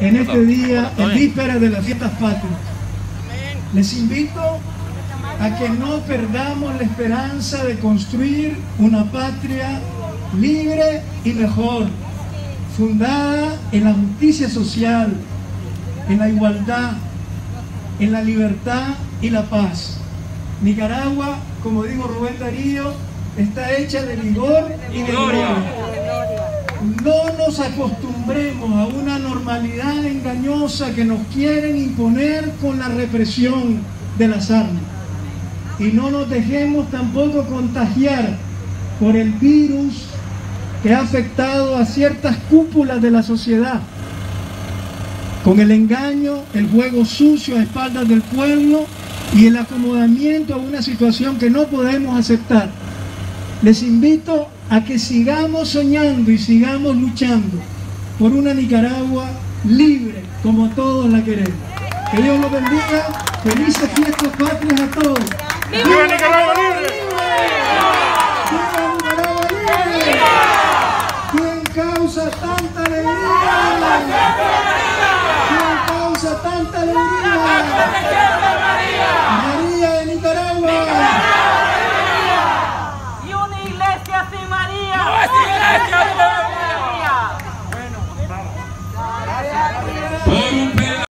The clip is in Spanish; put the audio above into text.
en este día, en víspera de las fiestas patrias. Les invito a que no perdamos la esperanza de construir una patria libre y mejor, fundada en la justicia social, en la igualdad, en la libertad y la paz. Nicaragua, como dijo Rubén Darío, está hecha de vigor y de gloria. No nos acostumbremos a una normalidad engañosa que nos quieren imponer con la represión de las armas. Y no nos dejemos tampoco contagiar por el virus que ha afectado a ciertas cúpulas de la sociedad, con el engaño, el juego sucio a espaldas del pueblo y el acomodamiento a una situación que no podemos aceptar. Les invito a que sigamos soñando y sigamos luchando por una Nicaragua libre, como todos la queremos. Que Dios los bendiga. Felices fiestas patrias a todos. ¡Viva Nicaragua libre! ¡Viva Nicaragua libre! ¿Quién causa tanta alegría? ¿Quién causa tanta alegría?